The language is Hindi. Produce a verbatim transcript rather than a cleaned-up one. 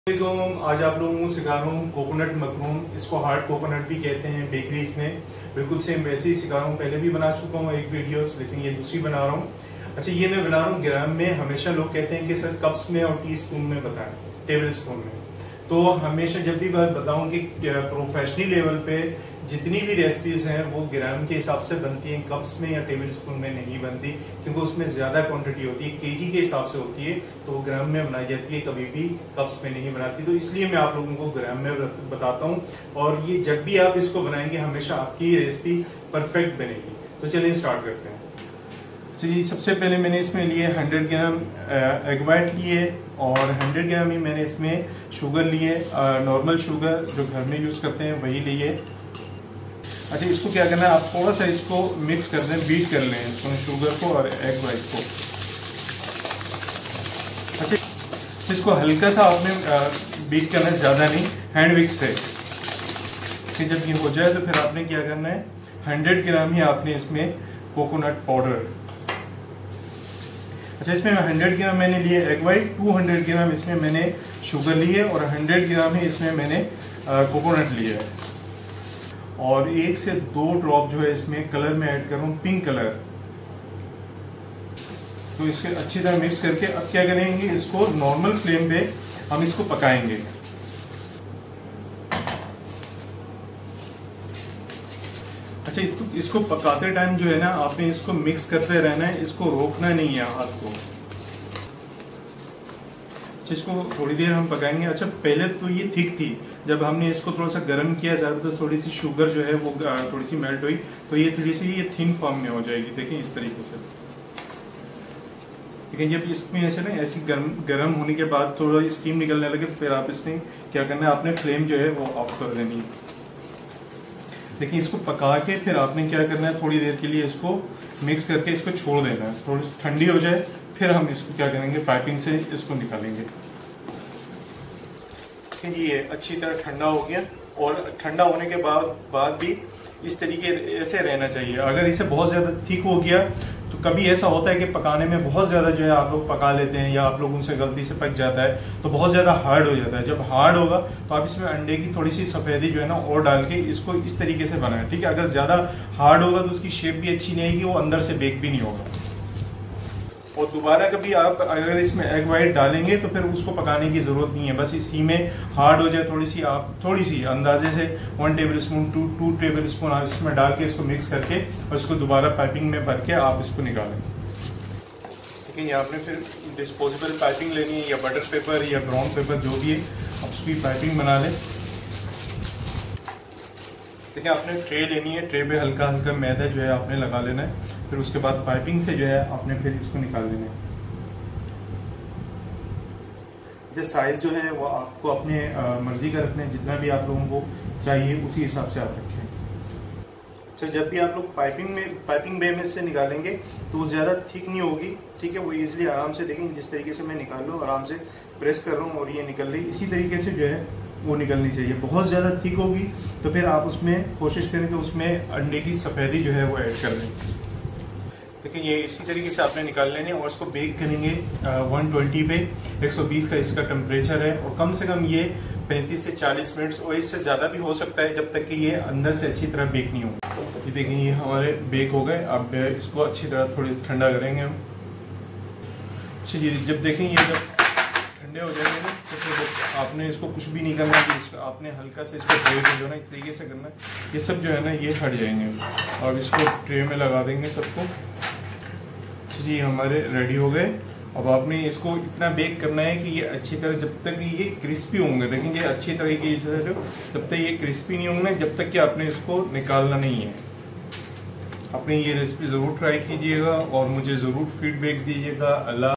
वालेकुम। आज आप लोगों को सिखा रहा हूँ कोकोनट मकरूम। इसको हार्ड कोकोनट भी कहते हैं बेकरीज में। बिल्कुल सेम वैसे ही सिखा रहा हूँ। पहले भी बना चुका हूँ एक वीडियो, लेकिन ये दूसरी बना रहा हूँ। अच्छा, ये मैं बना रहा हूँ ग्राम में। हमेशा लोग कहते हैं कि सर कप्स में और टी स्पून में बताएं, टेबल स्पून में। तो हमेशा जब भी बात बताऊं कि प्रोफेशनल लेवल पे जितनी भी रेसिपीज हैं वो ग्राम के हिसाब से बनती हैं, कप्स में या टेबल स्पून में नहीं बनती, क्योंकि उसमें ज्यादा क्वांटिटी होती है, केजी के हिसाब से होती है, तो वो ग्राम में बनाई जाती है, कभी भी कप्स में नहीं बनाती। तो इसलिए मैं आप लोगों को ग्राम में बताता हूँ, और ये जब भी आप इसको बनाएंगे हमेशा आपकी रेसिपी परफेक्ट बनेगी। तो चलिए स्टार्ट करते हैं। चलिए, सबसे पहले मैंने इसमें लिए हंड्रेड ग्राम एग वाइट लिए, और हंड्रेड ग्राम ही मैंने इसमें शुगर लिए, नॉर्मल शुगर जो घर में यूज़ करते हैं वही लिए। अच्छा, इसको क्या करना है, आप थोड़ा सा इसको मिक्स कर दें, बीट कर लें इसको, शुगर को और एग वाइट को। अच्छा, इसको हल्का सा आपने बीट करना है, ज़्यादा नहीं, हैंड विक्स से। फिर जब ये हो जाए तो फिर आपने क्या करना है, हंड्रेड ग्राम ही आपने इसमें कोकोनट पाउडर। अच्छा, इसमें हंड्रेड ग्राम मैंने लिए egg white, two hundred gram इसमें मैंने शुगर लिए, और हंड्रेड ग्राम ही इसमें मैंने कोकोनट लिया है। और एक से दो ड्रॉप जो है इसमें कलर में ऐड कर रहा हूँ, पिंक कलर। तो इसके अच्छी तरह मिक्स करके अब क्या करेंगे, इसको नॉर्मल फ्लेम पे हम इसको पकाएंगे। अच्छा, इसको पकाते टाइम जो है ना, आपने इसको मिक्स करते रहना है, इसको रोकना नहीं है हाथ को। अच्छा, इसको थोड़ी देर हम पकाएंगे। अच्छा, पहले तो ये थिक थी, जब हमने इसको थोड़ा सा गर्म किया ज़्यादा तो थोड़ी सी शुगर जो है वो थोड़ी सी मेल्ट हुई, तो ये थोड़ी सी ये थिन फॉर्म में हो जाएगी। देखिए इस तरीके से। लेकिन जब इसमें ऐसे ना ऐसी गर्म गर्म होने के बाद थोड़ा स्टीम निकलने लगे, तो फिर आप इसमें क्या करना है, आपने फ्लेम जो है वो ऑफ कर देनी है। देखिए, इसको पका के फिर आपने क्या करना है, थोड़ी देर के लिए इसको मिक्स करके इसको छोड़ देना है, थोड़ी ठंडी हो जाए, फिर हम इसको क्या करेंगे, पाइपिंग से इसको निकालेंगे। ये अच्छी तरह ठंडा हो गया, और ठंडा होने के बाद बाद भी इस तरीके ऐसे रहना चाहिए। अगर इसे बहुत ज़्यादा थिक हो गया तो कभी ऐसा होता है कि पकाने में बहुत ज़्यादा जो है आप लोग पका लेते हैं, या आप लोग उनसे गलती से पक जाता है, तो बहुत ज़्यादा हार्ड हो जाता है। जब हार्ड होगा तो आप इसमें अंडे की थोड़ी सी सफ़ेदी जो है ना और डाल के इसको इस तरीके से बनाएं, ठीक है। अगर ज़्यादा हार्ड होगा तो उसकी शेप भी अच्छी नहीं आएगी, वो अंदर से बेक भी नहीं होगा। और दोबारा कभी आप अगर इसमें एग वाइट डालेंगे तो फिर उसको पकाने की ज़रूरत नहीं है, बस इसी में हार्ड हो जाए थोड़ी सी, आप थोड़ी सी अंदाजे से one tablespoon to two tablespoon आप इसमें डाल के इसको मिक्स करके और इसको दोबारा पाइपिंग में भर के आप इसको निकालें। लेकिन ये आपने फिर डिस्पोजेबल पाइपिंग लेनी है, या बटर पेपर या ब्राउन पेपर जो भी है, आप उसकी पाइपिंग बना लें। देखिए, आपने ट्रे लेनी है, ट्रे पे हल्का हल्का मैदा जो है आपने लगा लेना है, फिर उसके बाद पाइपिंग से जो है आपने फिर इसको निकाल लेना है। जो साइज जो है वो आपको अपने मर्जी का रखना है, जितना भी आप लोगों को चाहिए उसी हिसाब से आप रखें। अच्छा, जब भी आप लोग पाइपिंग में पाइपिंग बे में से निकालेंगे तो वो ज़्यादा थिक नहीं होगी, ठीक है। वो इजीली आराम से, देखें जिस तरीके से मैं निकाल लूँ, आराम से प्रेस कर रहा हूँ और ये निकल रही, इसी तरीके से जो है वो निकलनी चाहिए। बहुत ज़्यादा थिक होगी तो फिर आप उसमें कोशिश करें कि उसमें अंडे की सफ़ेदी जो है वो ऐड कर दें। लेकिन ये इसी तरीके से आपने निकाल लेने, और इसको बेक करेंगे वन ट्वेंटी पे, एक सौ बीस का इसका टेम्परेचर है, और कम से कम ये पैंतीस से चालीस मिनट्स, और इससे ज़्यादा भी हो सकता है, जब तक कि ये अंदर से अच्छी तरह बेक नहीं होगा। ये देखिए, ये हमारे बेक हो गए। अब इसको अच्छी तरह थोड़ी ठंडा करेंगे हम। चलिए, जब देखें ये जब ठंडे हो जाएंगे ना, तो फिर आपने इसको कुछ भी नहीं करना है, इसको आपने हल्का से इसको ट्रे में जो है ना इस तरीके से करना है, ये सब जो है ना ये हट जाएंगे, और इसको ट्रे में लगा देंगे सबको। जी, हमारे रेडी हो गए। अब आपने इसको इतना बेक करना है कि ये अच्छी तरह, जब तक ये क्रिस्पी होंगे, देखेंगे अच्छी तरह की, जब तक ये क्रिस्पी नहीं होंगे, जब तक कि आपने इसको निकालना नहीं है। आपने ये रेसिपी ज़रूर ट्राई कीजिएगा और मुझे ज़रूर फीडबैक दीजिएगा। अल्लाह।